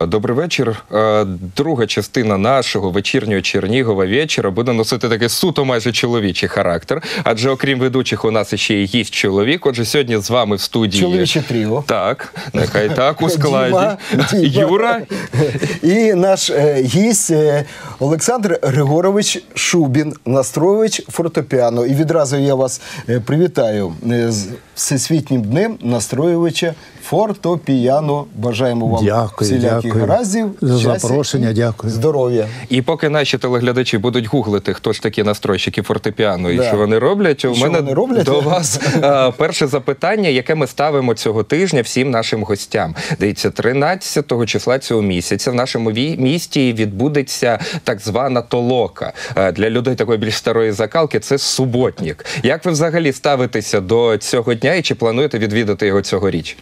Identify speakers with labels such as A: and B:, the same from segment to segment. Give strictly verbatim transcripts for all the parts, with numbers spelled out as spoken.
A: Добрий вечір. Друга частина нашого вечірнього Чернігова вечора буде носити такий суто майже чоловічий характер. Адже окрім ведучих у нас ще є гість чоловік. Отже, сьогодні з вами в студії...
B: Чоловіче тріо.
A: Так, нехай так, у складі.
B: Діма, Діма.
A: Юра.
B: І наш е, гість е, Олександр Григорович Шубін, настроювач фортепіано. І відразу я вас е, привітаю е, з Всесвітнім днем настроювача фортепіано. Бажаємо вам
C: дякую,
B: всіляких
C: дякую.
B: гараздів,
C: За
B: щастя
C: запрошення,
B: і
C: дякую.
B: здоров'я.
A: І поки наші телеглядачі будуть гуглити, хто ж такі настройщики фортепіано і
B: Да.
A: що вони роблять, у
B: що
A: мене
B: вони роблять?
A: до вас а, перше запитання, яке ми ставимо цього тижня всім нашим гостям. Дивіться, тринадцятого числа цього місяця в нашому ві- місті відбудеться так звана толока. А, для людей такої більш старої закалки це суботник. Як ви взагалі ставитеся до цього дня і чи плануєте відвідати його цьогоріч?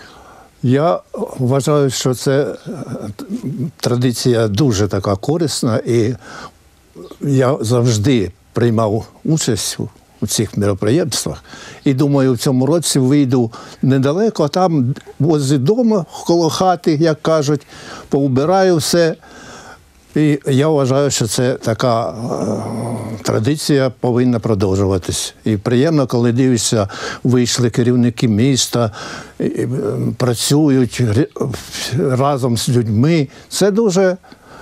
C: Я вважаю, що це традиція дуже така корисна, і я завжди приймав участь у цих мероприємствах. І думаю, в цьому році вийду недалеко, а там возле дому, коло хати, як кажуть, поубираю все. І я вважаю, що це така е, традиція повинна продовжуватись. І приємно, коли дивишся, вийшли керівники міста, і, і, працюють разом з людьми. Це дуже,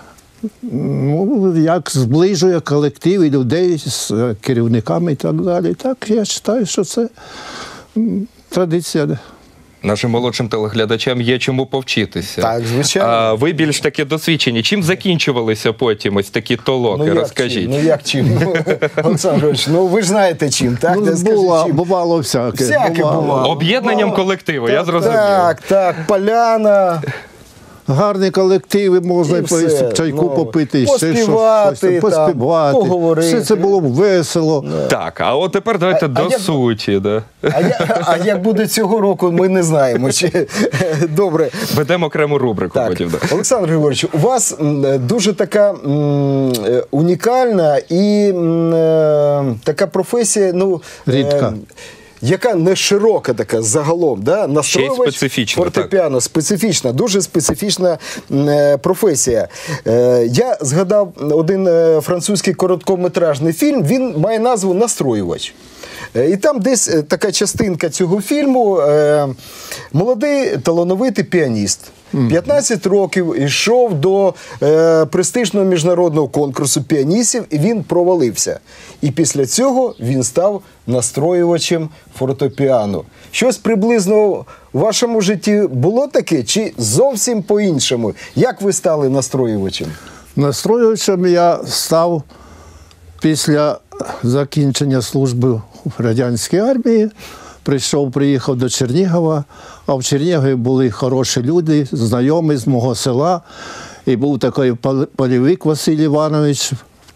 C: ну, як зближує колектив і людей з керівниками і так далі. Так, я вважаю, що це традиція.
A: Нашим молодшим телеглядачам є чому повчитися.
B: Так, звичайно.
A: А ви більш таки досвідчені. Чим закінчувалися потім ось такі толоки?
B: Ну,
A: Розкажіть.
B: Чим? Ну як чим? Ну, Олександр Григорович, ну ви ж знаєте чим, так?
C: Ну,
B: Скажіть,
C: було,
B: чим?
C: бувало всяке.
B: Всяке бувало.
A: Об'єднанням колективу, я зрозумів.
B: Так, так, поляна.
C: Гарні колективи, можна
B: І
C: і
B: все,
C: чайку
B: ну,
C: попити, ще щось,
B: поспівати,
C: щось, там, поспівати.
B: там, поговорити.
C: Все це було весело.
A: Так, а от тепер давайте
B: А-
A: до
B: а як-
A: суті. Да.
B: А, я, а як буде цього року, ми не знаємо. Чи... Добре.
A: Ведемо окрему рубрику
B: Так,
A: потім. Да.
B: Олександр Григорович, у вас м, дуже така м, е, унікальна і м, е, така професія, ну, е,
C: Рідка.
B: яка не широка така загалом, да? Настроювач
A: специфічна,
B: фортепіано, специфічна, дуже специфічна м, е, професія. Е, я згадав один е, французький короткометражний фільм, він має назву «Настроювач». Е, І там десь е, така частинка цього фільму е, молодий талановитий піаніст. п'ятнадцять років йшов до е, престижного міжнародного конкурсу піаністів, і він провалився. І після цього він став настроювачем фортепіано. Щось приблизно в вашому житті було таке, чи зовсім по-іншому? Як ви стали настроювачем?
C: Настроювачем я став після закінчення служби в радянській армії. Прийшов, приїхав до Чернігова, а в Чернігові були хороші люди, знайомі з мого села. І був такий Полівик Василь Іванович.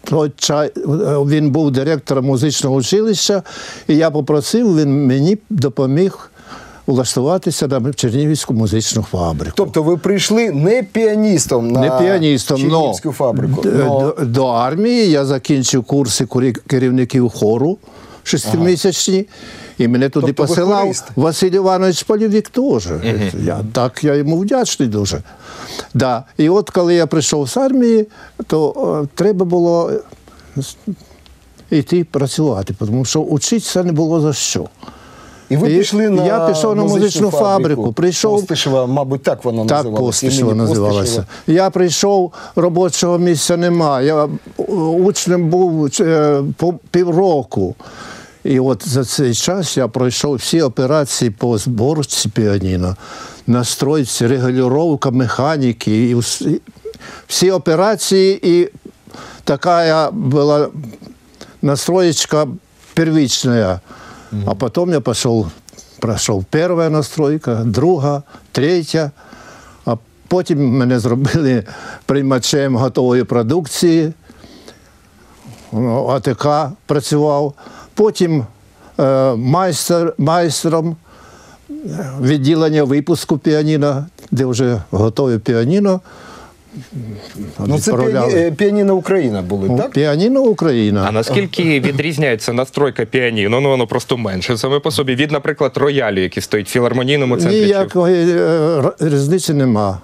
C: Він був директором музичного училища, і я попросив, він мені допоміг влаштуватися на Чернігівську музичну фабрику.
B: Тобто ви прийшли не піаністом на
C: Не піаністом,
B: Чернігівську фабрику?
C: Д-
B: Но...
C: До, до армії я закінчив курси курі- керівників хору шестимісячні, і мене туди
B: Тобто ви
C: посилав
B: хорист?
C: Василь Іванович Полівік теж. Я, так я йому вдячний дуже. Да. І от коли я прийшов з армії, то о, треба було йти працювати, тому що вчитися не було за що.
B: І ви
C: І
B: пішли на
C: я пішов на музичну фабрику, прийшов-
B: Постишева, мабуть, так вона
C: Так,
B: називалася.
C: Постишева
B: імені
C: називалася.
B: Постишева.
C: Я прийшов, робочого місця нема. Я учнем був е, по півроку. І от за цей час я пройшов всі операції по зборці піаніно, настройці, регулювання механіки, і всі, всі операції, і така була настроечка первичная. А потом я пошел, прошел первая настройка, друга, третя, а потім мене зробили приймачем готової продукції, АТК працював, потім е, майстер, майстром відділення випуску піаніно, де вже готове піаніно.
B: Ну, це
C: відправляли.
B: піані... піаніно Україна були, так?
C: Піаніно Україна.
A: А наскільки відрізняється настройка піаніно? Ну, воно просто менше саме по собі від, наприклад, роялю, який стоїть в філармонійному центрі.
C: Ніякої е, різниці нема.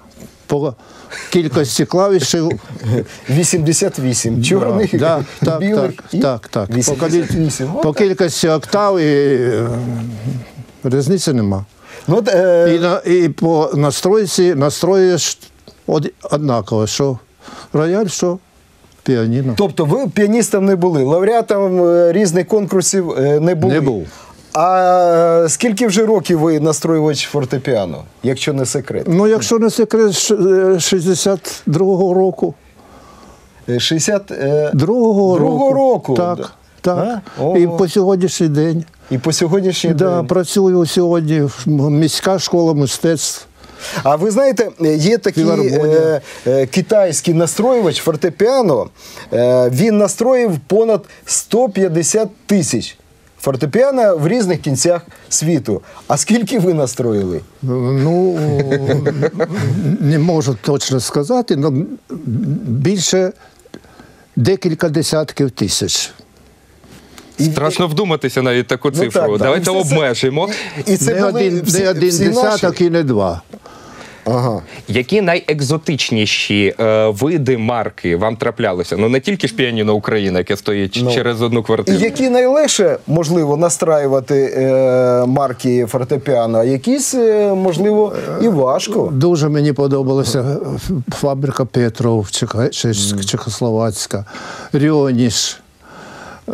C: по кількості клавішів.
B: вісімдесят вісім. Чорних,
C: Да, так,
B: білих
C: так,
B: і
C: так, так. По,
B: вісімдесят вісім.
C: кіль- по кількості октав і е, різниці нема.
B: Ну, от, е,
C: І, на, і по настройці настроюєш од, однаково, що рояль, що піаніно.
B: Тобто ви піаністом не були, лауреатом е, різних конкурсів е, не були?
C: Не був.
B: А скільки вже років ви настроювач фортепіано, якщо не секрет?
C: Ну, якщо не секрет, ш- е, шістдесят другого року.
B: Е, шістдесят е,
C: Другого,
B: другого року?
C: Так,
B: Да.
C: так.
B: А?
C: І
B: Ого.
C: по сьогоднішній день.
B: І по сьогоднішній
C: Да,
B: день.
C: працюю сьогодні в міська школа мистецтв.
B: А ви знаєте, є такий
C: Філармонія.
B: е, е, китайський настроювач фортепіано, е, він настроїв понад сто п'ятдесят тисяч фортепіано в різних кінцях світу. А скільки ви настроїли?
C: Ну, не можу точно сказати, але більше декілька десятків тисяч.
A: Страшно вдуматися навіть таку
B: Ну,
A: цифру.
B: так, так.
A: Давайте
B: І це-
A: обмежимо.
B: І це
C: Не
B: були
C: один,
B: всі,
C: не один
B: всі
C: десяток
B: наші?
C: і не два.
B: Ага.
A: Які найекзотичніші е, види марки вам траплялися? Ну не тільки ж піаніно Україна, яке стоїть
B: Ну.
A: через одну
B: І
A: квартиру.
B: які найлегше, можливо, настраювати е, марки фортепіано, а якісь, е, можливо, і важко.
C: Дуже мені подобалася фабрика Петров, Чеха- Чех- Чехословацька, Рьоніш, е,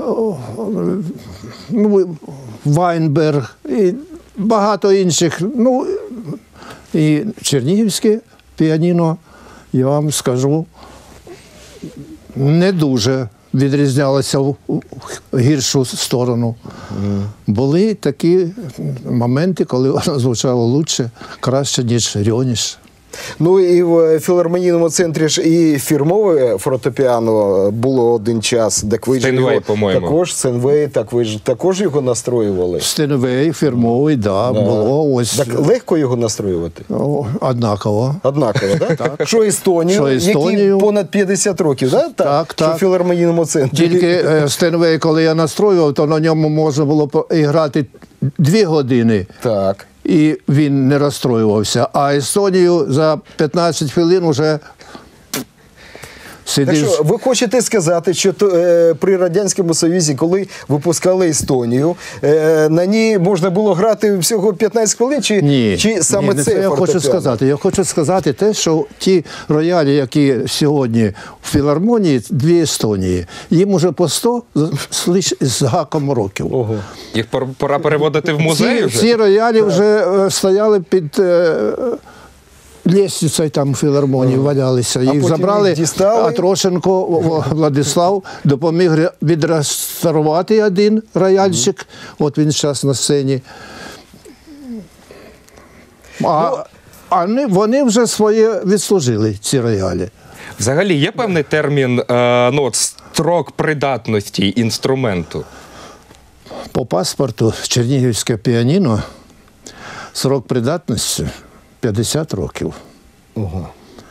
C: ну, Вайнберг і багато інших. Ну, і Чернігівське піаніно, я вам скажу, не дуже відрізнялося в в гіршу сторону. Були такі моменти, коли воно звучало лучше, краще, ніж Рьоніш.
B: Ну і в філармонійному центрі ж і фірмове фортепіано було один час, так ви ж
A: Стейнвей,
B: його
A: по-моєму.
B: також, Стейнвей, так ви ж також його настроювали.
C: Стенвей, фірмовий, да,
B: Да.
C: було ось
B: Так легко його настроювати?
C: о, однаково.
B: Однаково, так? Що Естонію,
C: Що
B: який
C: Естонію.
B: понад п'ятдесят років, да?
C: Так,
B: Що
C: так.
B: в філармонійному центрі.
C: Тільки е, Стенвей, коли я настроював, то на ньому можна було по- грати дві години.
B: Так.
C: І він не розстроювався. А Естонію за п'ятнадцять хвилин вже
B: Так
C: сидиш.
B: що, ви хочете сказати, що то, е, при Радянському Союзі, коли випускали Естонію, е, на ній можна було грати всього п'ятнадцять хвилин, чи,
C: Ні,
B: чи саме
C: ні, не
B: це
C: це я хочу
B: фортепіано?
C: сказати. Я хочу сказати те, що ті роялі, які сьогодні в філармонії, дві Естонії, їм уже по сто з, лиш- з гаком років.
B: Ого.
A: Їх пор- пора переводити в музей
C: Ці,
A: вже?
C: ці роялі вже е, стояли під е, лестницею там в філармонії, валялися. Їх
B: потім
C: забрали,
B: їх дістали?
C: а Трошенко О- Владислав допоміг ре- відреставрувати один рояльчик. От він зараз на сцені. А, а вони, вони вже своє відслужили, ці роялі.
A: Взагалі є певний термін, е, ну, от, строк придатності інструменту?
C: По паспорту чернігівське піаніно, срок придатності п'ятдесят років.
B: Ого.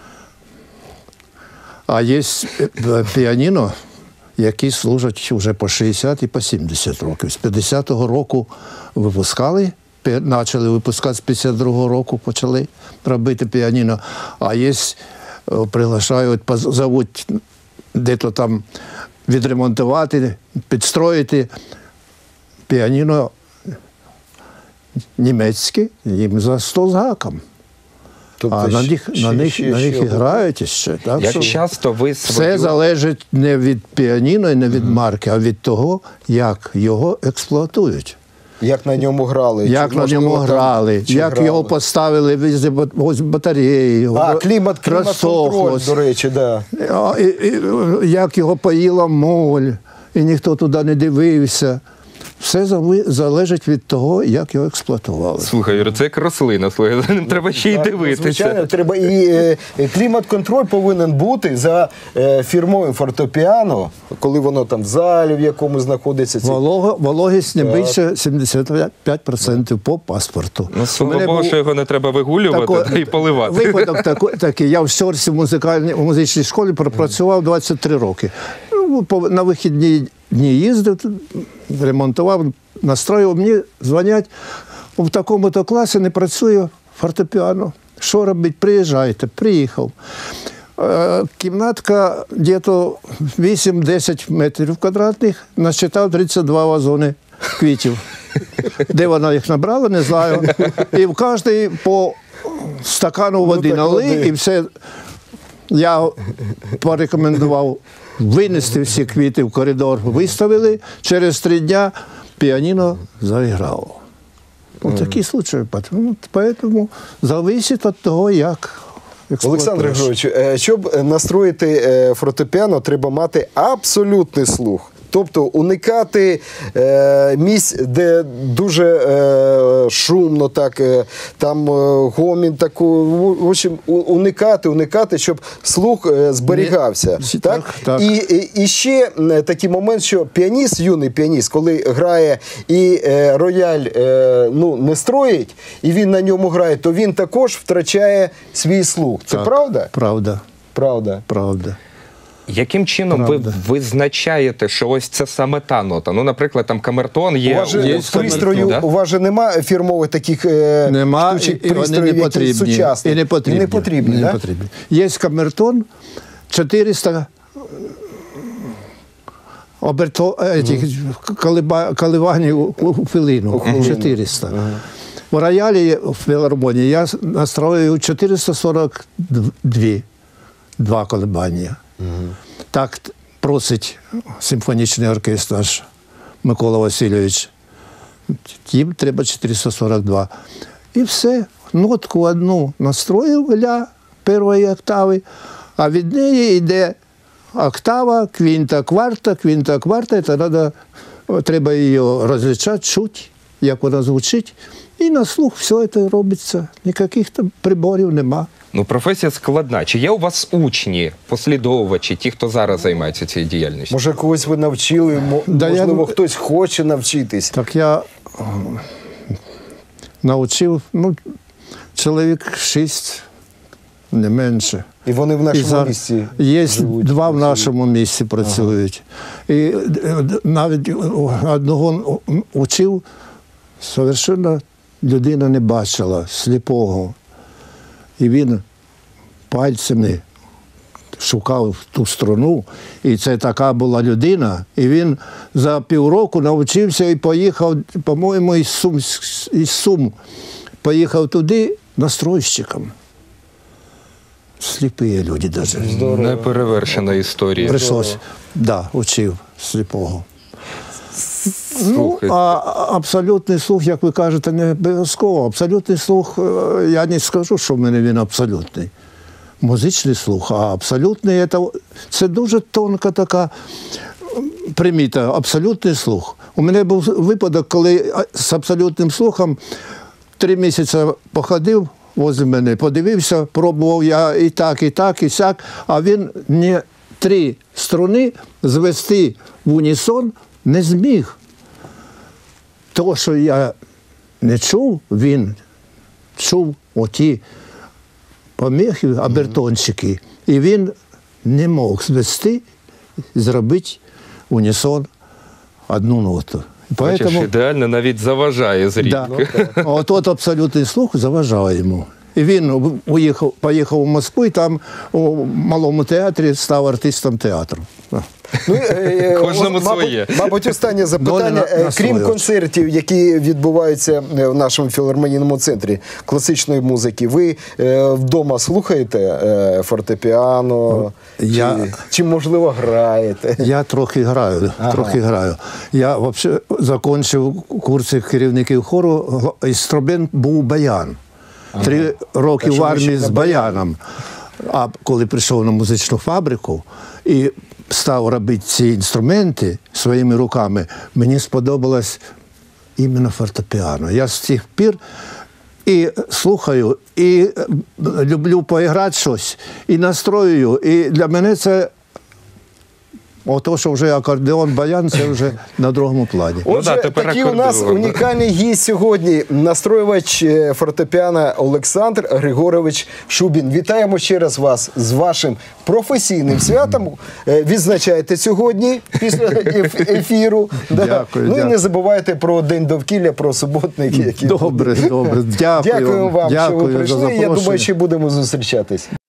C: А є е, піаніно, які служать вже по шістдесят і по сімдесят років. З п'ятдесятого року випускали, пі- почали випускати з п'ятдесят другого року, почали робити піаніно. А є, е, приглашають, поз- зовуть де-то там відремонтувати, підстроїти піаніно німецьке, їм за сто з гаком.
B: Тобто
C: А на
B: ще-
C: них,
B: ще-
C: на них,
B: ще-
C: на них
B: ще-
C: і грають ще. Так,
A: Як
C: що
A: часто ви
C: все
A: свою...
C: залежить не від піаніно і не від марки, а від того, як його експлуатують.
B: Як на ньому грали?
C: Як
B: Чи,
C: на
B: можливо,
C: ньому
B: там-
C: грали,
B: чи
C: як
B: грали?
C: його поставили везде бат- ось батареї,
B: А, клімат, клімат-контроль,
C: розсохлось.
B: до речі, да.
C: А, і, і, як його поїла моль, і ніхто туди не дивився. Все зави- залежить від того, як його експлуатували.
A: Слухай, Юрій, це як рослина, слухай, за ним треба ще й
B: Так,
A: дивитися.
B: Звичайно, треба і е, е, клімат-контроль повинен бути за е, фірмовим фортепіано, коли воно там в залі в якому знаходиться. Ці...
C: Волого, вологість не
B: Так.
C: більше сімдесят п'ять відсотків по паспорту.
A: Ну,
C: У
A: слава
C: мене
A: Богу,
C: був
A: що його не треба вигулювати
C: тако-
A: та й поливати.
C: Випадок тако- такий. Я в Щорсі в музикальній в музичній школі пропрацював двадцять три роки. Ну, по- На вихідні дні їздив, тут ремонтував, настроював. Мені дзвонять, в такому-то класі не працює фортепіано. що робити, приїжджайте, приїхав. Е, Кімнатка десь вісім-десять метрів квадратних, насчитав тридцять два вазони квітів. Де вона їх набрала, не знаю. І в кожній по стакану води
B: Ну,
C: налили,
B: води.
C: і все. Я порекомендував винести всі квіти в коридор, виставили. Через три дня піаніно заіграло. Ось такі случаї. Ну, Тому залежить від того, як
B: Олександр
C: експлуатуєш.
B: Григорович, е, щоб настроїти е, фортепіано, треба мати абсолютний слух. Тобто уникати е, місць, де дуже е, шумно, так, е, там е, гомін, таку, в общем, у- уникати, уникати, щоб слух е, зберігався.
C: Ні,
B: так?
C: так, так.
B: І, і, і ще е, такий момент, що піаніст, юний піаніст, коли грає і е, рояль е, ну, не строїть, і він на ньому грає, то він також втрачає свій слух. Це
C: Так,
B: правда?
C: Правда,
B: Правда.
C: правда.
A: Яким чином
C: Правда.
A: ви визначаєте, що ось це саме та нота? Ну, наприклад, там камертон є.
B: У вас же
C: Є
B: в пристрою,
A: камертон, да?
B: у вас же нема фірмових таких е,
C: Нема,
B: штучок,
C: і вони
B: пристроїв,
C: не
B: які
C: потрібні.
B: сучасні.
C: І не потрібні.
B: І не потрібні,
C: Не
B: да?
C: потрібні. Є камертон, чотириста оберто, этих, колеба, коливанів у, у хвилину. чотириста. У роялі в філармонії я настроюю чотириста сорок два два колебання. Так просить симфонічний оркестр наш Микола Васильович. Їм треба чотириста сорок два. І все. Нотку одну настроїв ля першої октави, а від неї йде октава, квінта, кварта, квінта, кварта. І тоді треба її розлічати, чути, як вона звучить. І на слух все це робиться. Ніяких там приборів нема.
A: Ну, професія складна. Чи є у вас учні, послідовувачі, ті, хто зараз займається цією діяльністю?
B: Може, когось ви навчили, мо-
C: Да, я-
B: можливо, хтось хоче навчитись.
C: Так я е, навчив, ну, чоловік шість, не менше.
B: І вони в
C: І
B: нашому
C: зараз
B: місті
C: є
B: живуть,
C: два в
B: працюють.
C: нашому місті працюють. І е, д- навіть одного учив, совершенно людина не бачила, сліпого. І він пальцями шукав ту струну, і це така була людина, і він за півроку навчився і поїхав, по-моєму, із Сум, із Сум поїхав туди настройщиком. Сліпі люди навіть.
A: Неперевершена історія.
C: Прийшлось, да, учив сліпого. Ну,
A: Слухайте.
C: а абсолютний слух, як ви кажете, не обов'язково. Абсолютний слух, е, я не скажу, що в мене він абсолютний. Музичний слух, а абсолютний це, це дуже тонка така приміта, абсолютний слух. У мене був випадок, коли з абсолютним слухом три місяці походив возле мене, подивився, пробував я і так, і так, і сяк, а він не три струни звести в унісон не зміг. То, що я не чув, він чув оті поміхи, абертончики, і він не мог звести і зробити в унісон одну ноту. І
A: Бачиш,
C: поэтому-
A: ідеально навіть заважає зрідка.
C: Да. От от абсолютний слух заважає йому. І він уїхав, поїхав у Москву і там у малому театрі став артистом театру.
B: Ну, е, е,
A: Кожному
B: о, мабуть,
A: своє.
B: Мабуть, останнє запитання.
C: Доля на-
B: Е, Крім
C: настроювач.
B: концертів, які відбуваються е, в нашому філармонійному центрі класичної музики, ви е, вдома слухаєте е, фортепіано?
C: Я-
B: Чи, чи, можливо, граєте?
C: Я трохи граю,
B: Ага.
C: трохи граю. Я взагалі закінчив курси керівників хору, гла- інструмент був баян. Три роки
B: Так що
C: в
B: ви
C: армії
B: ще
C: з
B: на
C: баяном. А коли прийшов на музичну фабрику і став робити ці інструменти своїми руками, мені сподобалось іменно фортепіано. Я з тих пір і слухаю, і е, люблю поіграти щось, і настроюю. І для мене це Ото, що вже акордеон, баян, це вже на другому плані.
A: Ну
B: Отже,
A: да, тепер
B: такий у нас
A: акордеон, да.
B: унікальний гість сьогодні, настроювач е, фортепіано Олександр Григорович Шубін. Вітаємо ще раз вас з вашим професійним святом. Е, Відзначайте сьогодні після еф- ефіру. Да.
C: Дякую,
B: Ну і
C: дякую.
B: не забувайте про День довкілля, про суботник. який
C: Добре,
B: буде.
C: добре. Дякую.
B: Дякую вам, що ви
C: Дякую за
B: прийшли. Я
C: запрошення.
B: думаю, що будемо зустрічатись.